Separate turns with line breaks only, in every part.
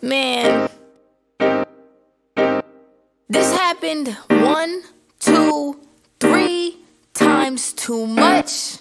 Man, this happened 1, 2, 3 times too much.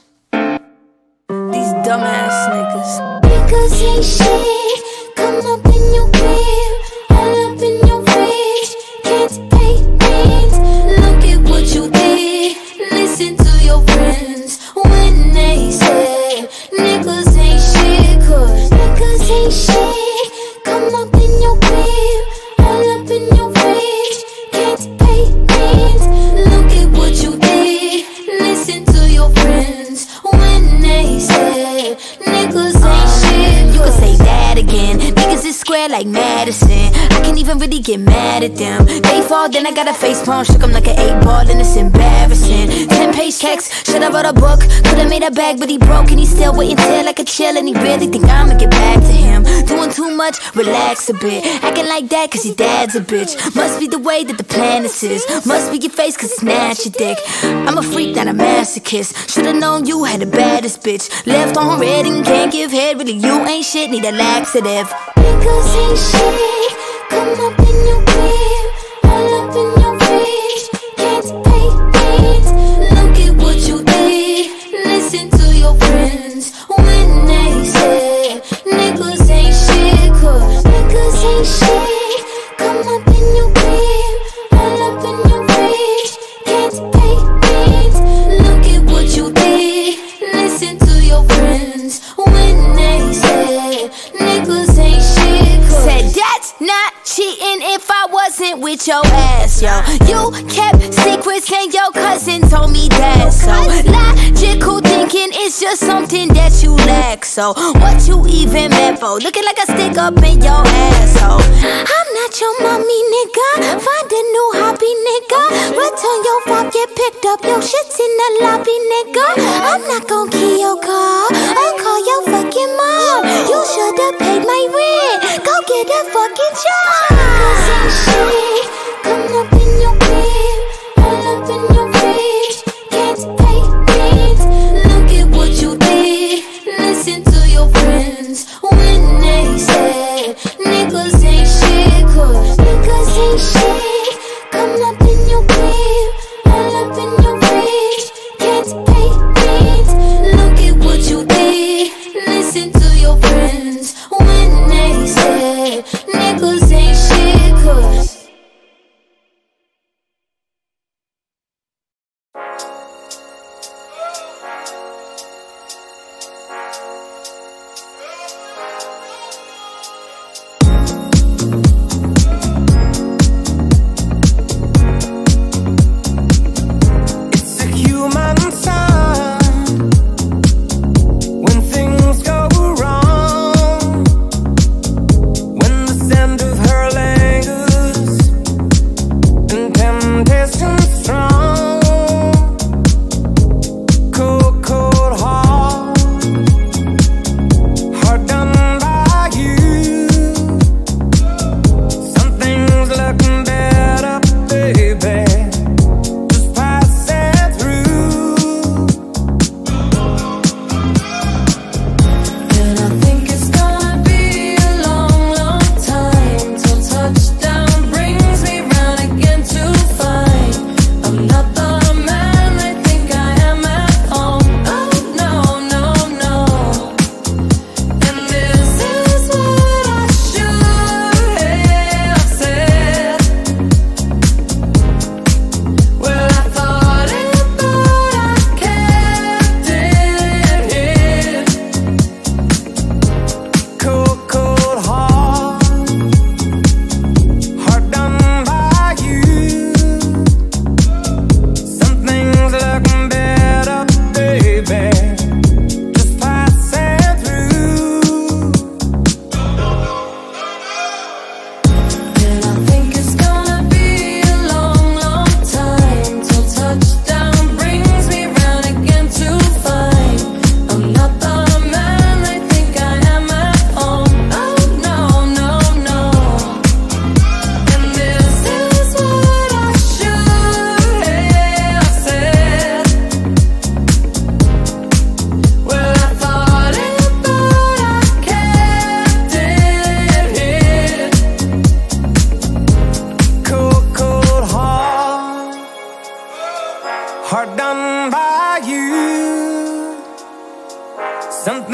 These dumbass niggas.
Niggas ain't shit. Come up in your crib, all up in your fridge. Can't pay rent. Look at what you did. Listen to your friends when they say niggas ain't shit. Cause niggas ain't shit. Come up in your crib, all up in your fridge. Can't pay rent. Look at what you did. Listen to your friends when they say niggas ain't shit.
You can say that again. Niggas is square like Madison. I can't even really get mad at them. They fall, then I got a facepalm. Shook 'em like an 8-ball and it's embarrassing. 10-page text, should've wrote a book. Could've made a bag, but he broke and he's still waiting till I could chill. And he really think I'ma get back to him. Doing too much, relax a bit. Acting like that cause your dad's a bitch. Must be the way that the planet is. Must be your face cause it's not your dick. I'm a freak, not a masochist. Should've known you had the baddest bitch. Left on red and can't give head. Really you ain't shit, need a laxative.
Niggas ain't shit. Come up in your crib, all up in your fridge. Can't pay rent. Look at what you did. Listen to your friends when they say niggas ain't shit. Cause niggas ain't shit. Come up in your crib, all up in your fridge. Can't pay rent. Look at what you did. Listen to your friends when they say niggas ain't shit.
Said that's not cheating if I wasn't with your ass, yo. You kept secrets and your cousin told me that. So logical thinking is just something that you lack. So what you even mad for? Looking like a stick up in your asshole.
I'm not your mommy, nigga. Find a new hobby, nigga. Return your phone, get picked up. Your shit's in the lobby, nigga. I'm not gon' key your car. I'll call your fucking mom. You should've paid my rent. Go get a fucking job. Niggas ain't shit. Come up in your crib, all up in your fridge. Can't pay rent. Look at what you did. Listen to your friends when they say niggas ain't shit. Cause niggas ain't shit. Come up in your crib, all up in your fridge. Can't pay rent. Look at what you did. Listen to your friends when they say niggas ain't shit. Cause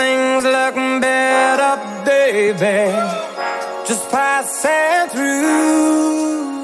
things look better, baby. Just passing through.